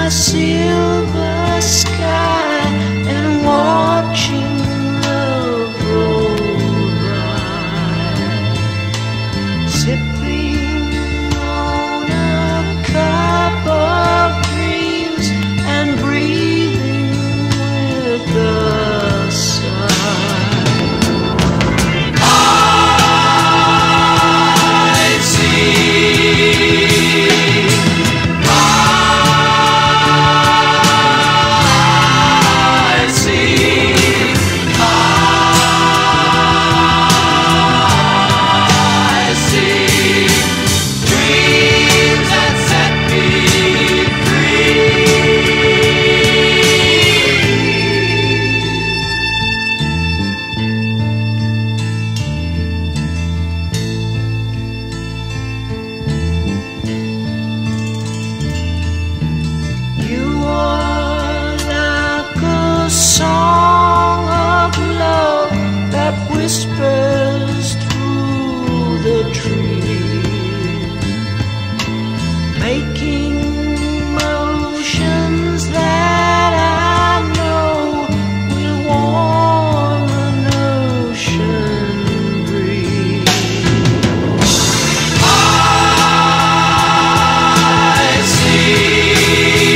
silver sky and watching love roll by, sipping on a cup of dreams and breathing with the sun. Whispers through the trees, making motions that I know will warm an ocean breeze. I see,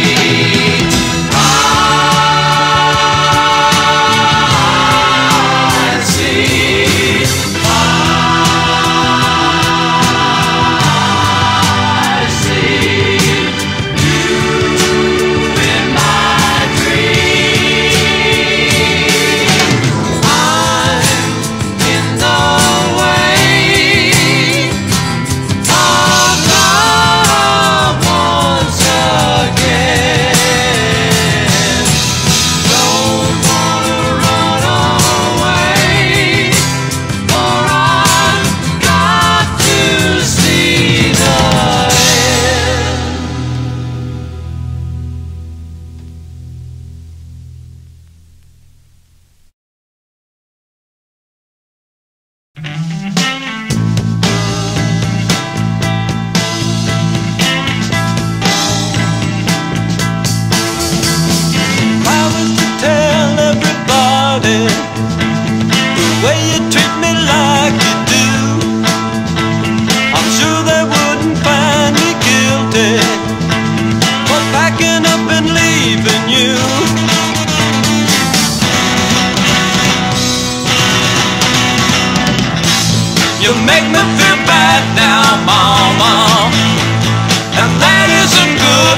you make me feel bad now, mama, and that isn't good.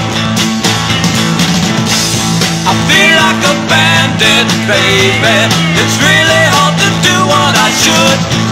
I feel like a bandit, baby. It's really hard to do what I should.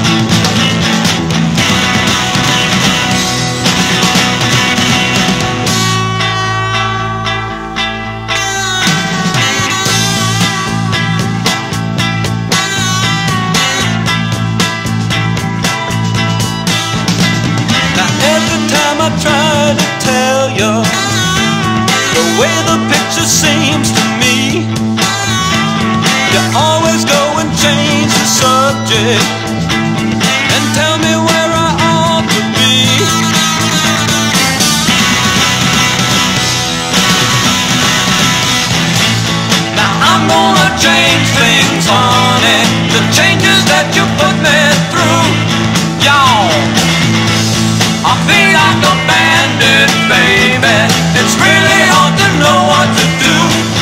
I try to tell you the way the picture seems to me. You always go and change the subject and tell me where I ought to be. Now I'm gonna change things, honey, the changes that you put me through, y'all. I feel like a bandit, baby. It's really hard to know what to do.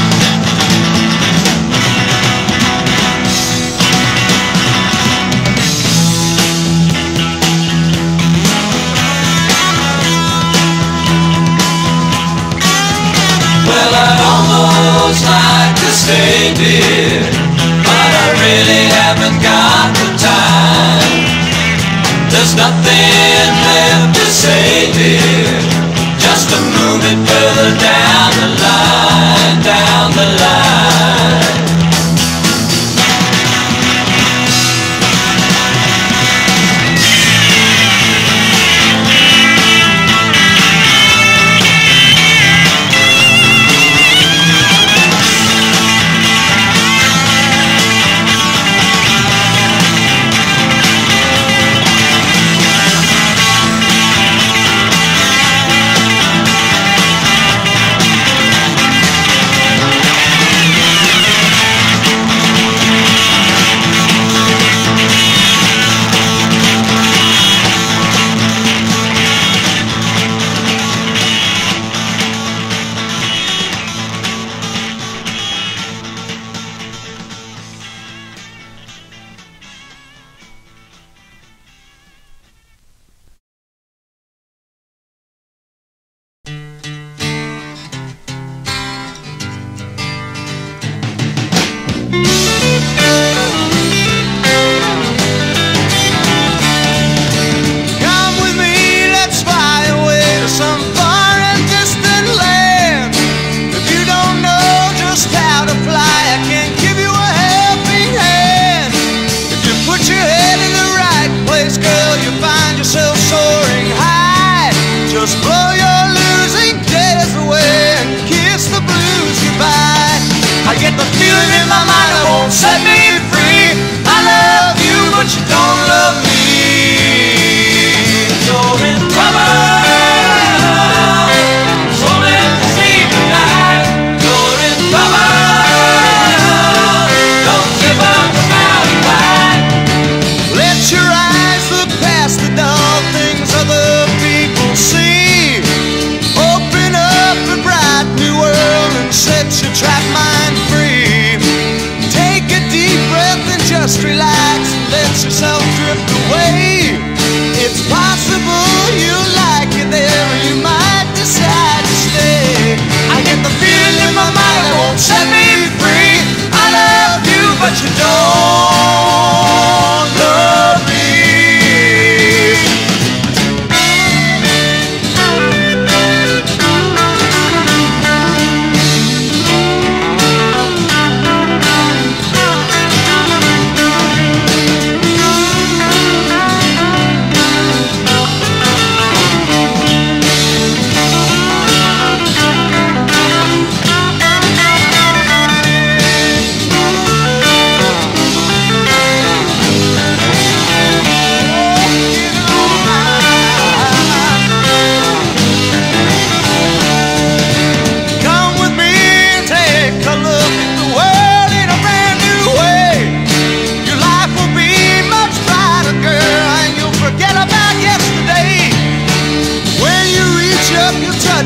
Well, I'd almost like to stay, dear, but I really haven't got the time. There's nothing left to say, dear, just to move it further down the line, down the line.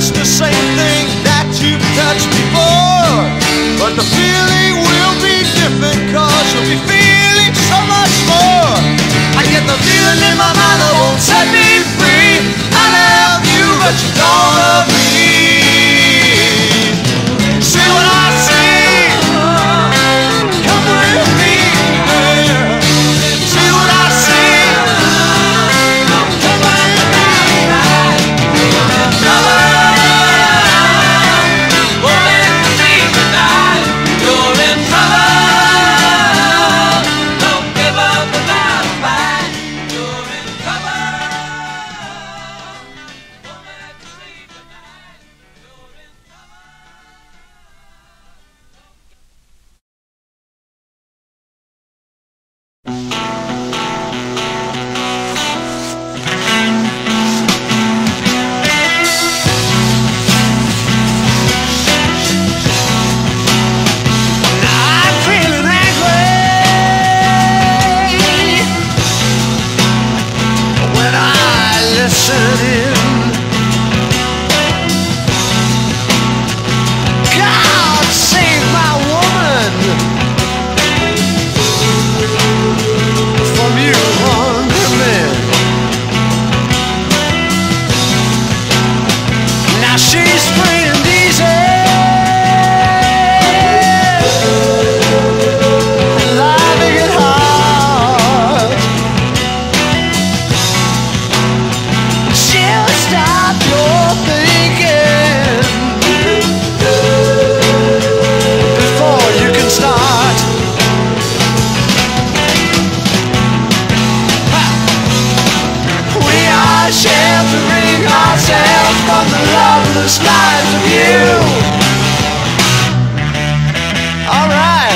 touch the same thing that you've touched before. But the feeling will be different, cause you'll be feeling so much more. I get the feeling in my mind that won't set me free. I love you, but you don't love me. See what I see? Come with me, girl. See what I see? Come with me. You're in trouble. Won't let me leave tonight. You're in trouble. Don't give up without a fight. You're in trouble. Won't let me sleep tonight. You're in trouble. I'm feeling angry when I listen in. God save my woman from you hungry men. Now she's free and easy, living it hard. She'll stop your thinking before you can start. We are sheltering ourselves from the loveless lives of you. All right.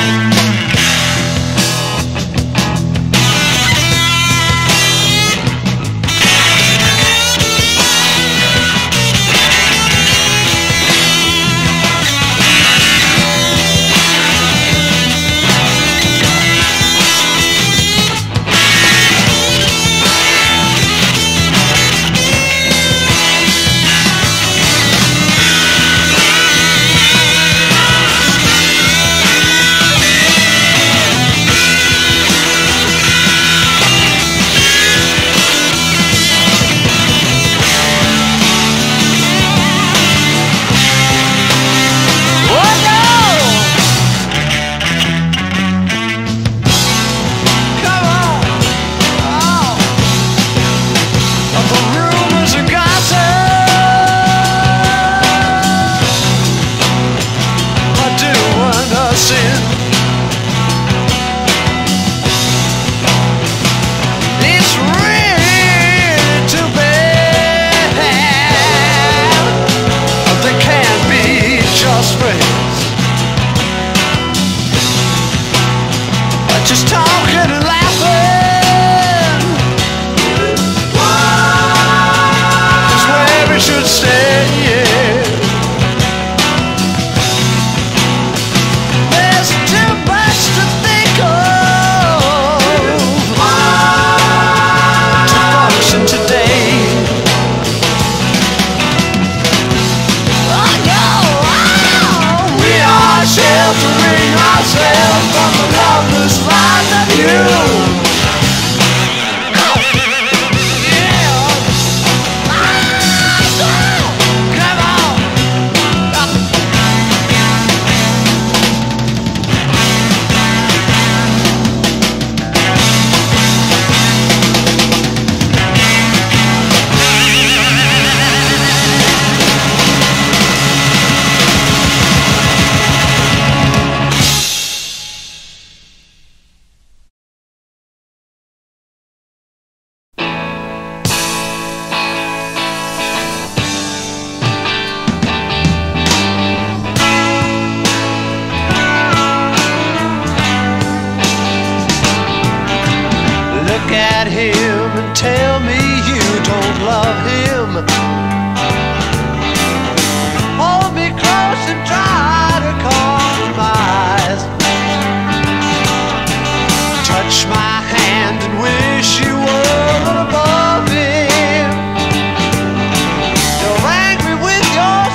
Oh no! Come on! Oh. The rumors are gossip. I do understand. It's really too bad they can't be just friends. Just talking and laughing is where we should stay, yeah. There's too much to think of to function today. Oh no! Oh, we are sheltering ourselves from the loveless lives of you. Oh, yeah. Come on. Look at him and tell me you don't love him. Hold me close and try to compromise. Touch my hand and wish you were above him. You're angry with your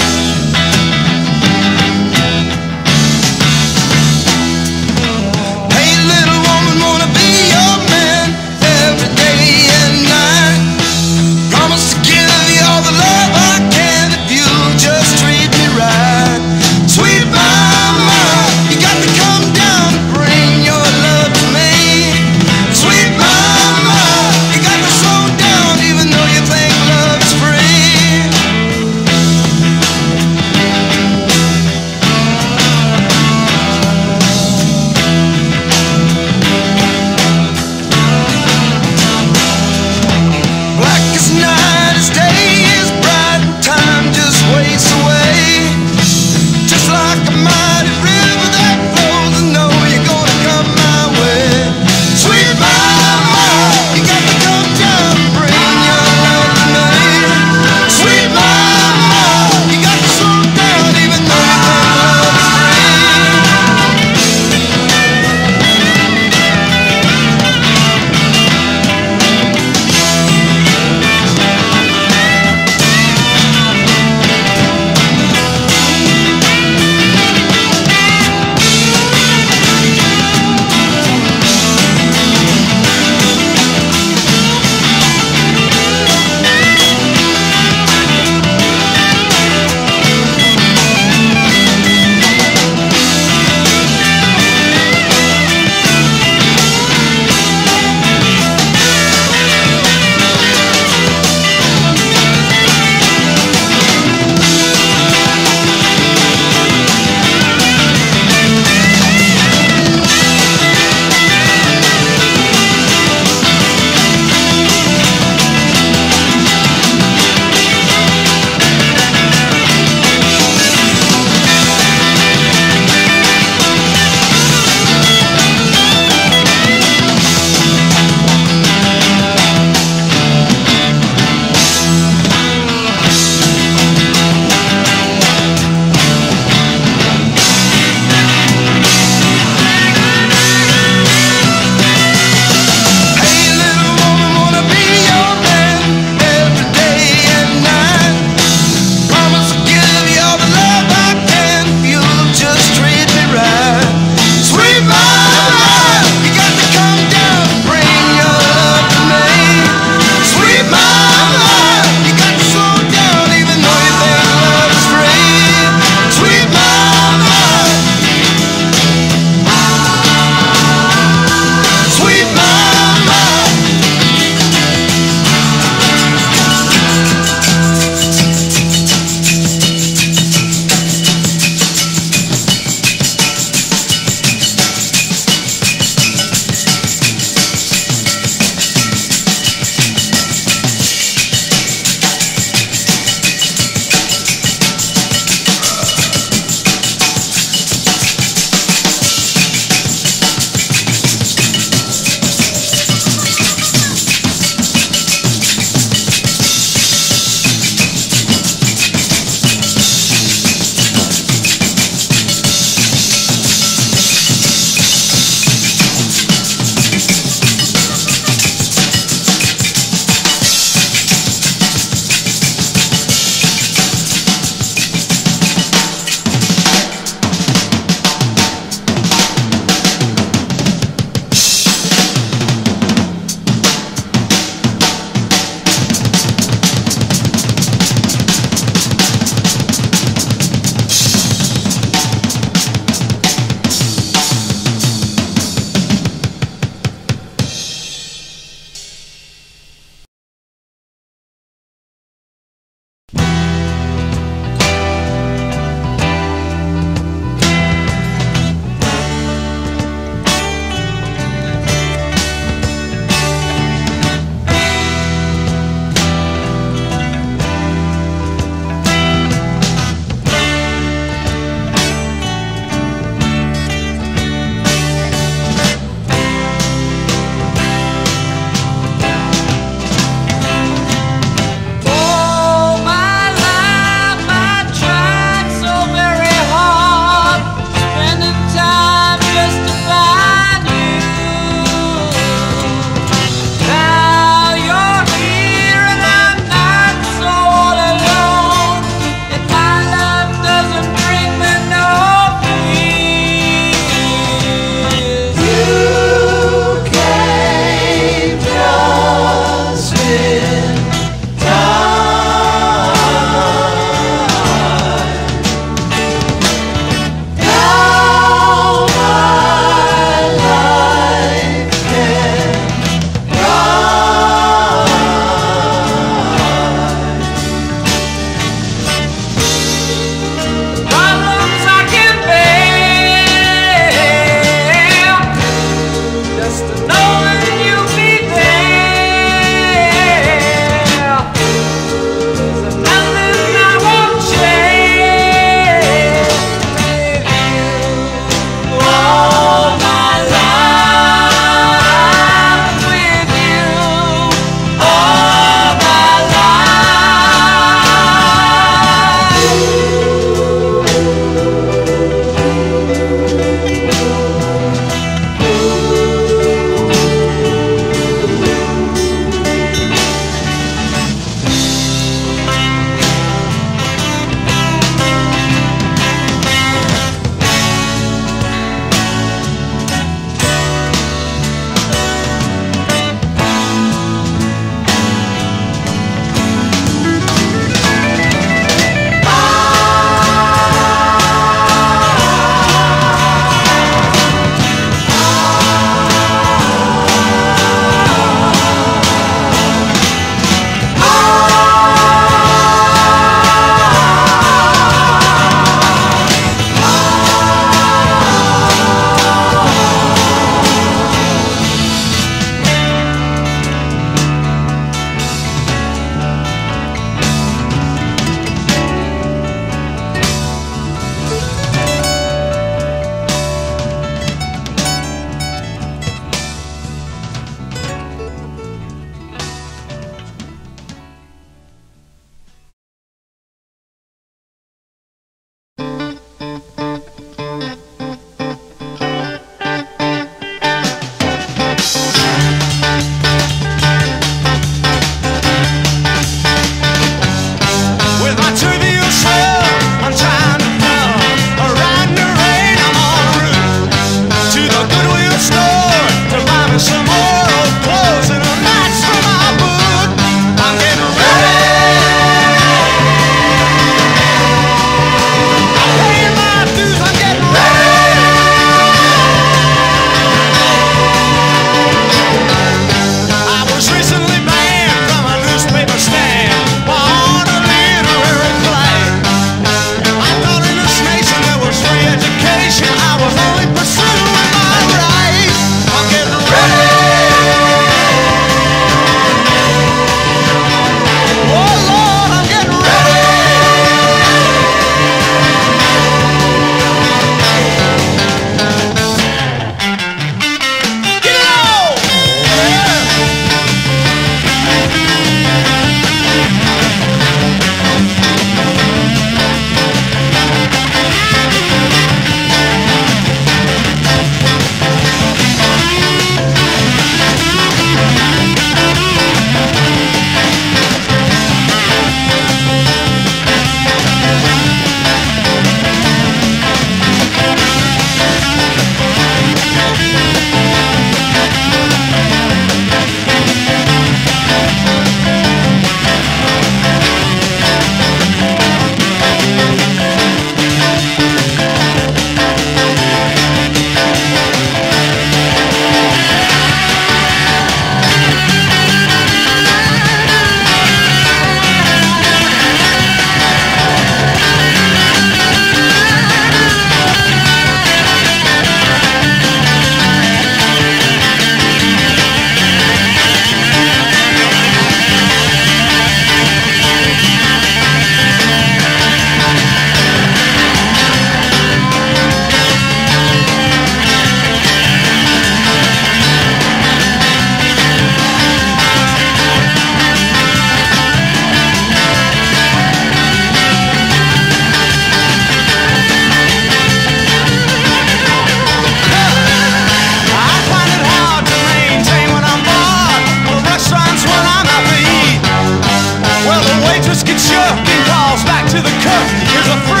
the cup is a free